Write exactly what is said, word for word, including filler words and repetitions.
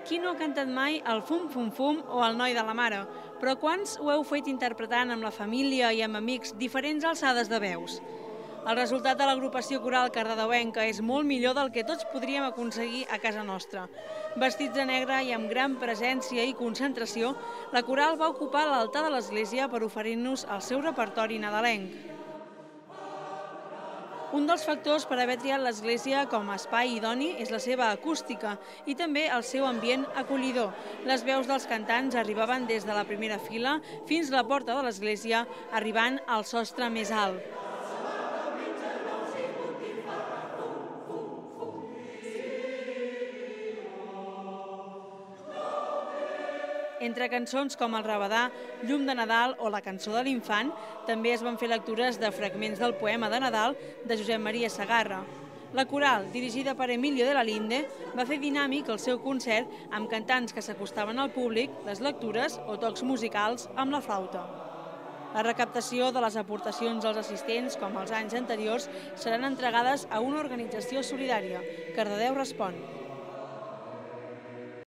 Qui no ha cantat mai el Fum Fum Fum o el Noi de la Mare? Però quants ho heu fet interpretant amb la família i amb amics diferents alçades de veus? El resultat de l'agrupació coral cardedeuenca és molt millor del que tots podríem aconseguir a casa nostra. Vestits de negre i amb gran presència i concentració, la coral va ocupar l'altar de l'església per oferir-nos el seu repertori nadalenc. Un dels factors per haver triat l'església com a espai idoni és la seva acústica i també el seu ambient acollidor. Les veus dels cantants arribaven des de la primera fila fins a la porta de l'església, arribant al sostre més alt. Entre cançons com el Rabadà, Llum de Nadal o la Cançó de l'Infant, també es van fer lectures de fragments del poema de Nadal de Josep Maria Segarra. La coral, dirigida per Emilio de la Linde, va fer dinàmic el seu concert amb cantants que s'acostaven al públic, les lectures o tocs musicals amb la flauta. La recaptació de les aportacions dels assistents, com els anys anteriors, seran entregades a una organització solidària. Cardedeu respon.